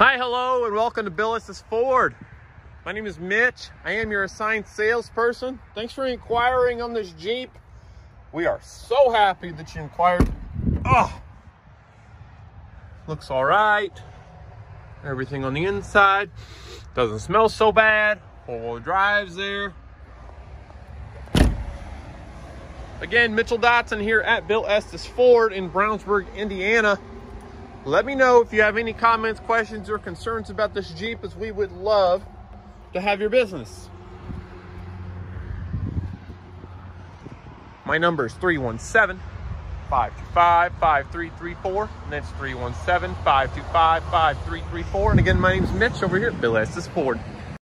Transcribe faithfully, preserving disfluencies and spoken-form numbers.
Hi, hello, and welcome to Bill Estes Ford. My name is Mitch. I am your assigned salesperson. Thanks for inquiring on this Jeep. We are so happy that you inquired. Oh, looks all right. Everything on the inside doesn't smell so bad. Four-wheel drive's there. Again, Mitchell Dotson here at Bill Estes Ford in Brownsburg, Indiana. Let me know if you have any comments, questions, or concerns about this Jeep, as we would love to have your business. My number is three one seven, five two five, five three three four, and that's three one seven, five two five, five three three four. And again, my name is Mitch over here at Bill Estes Ford.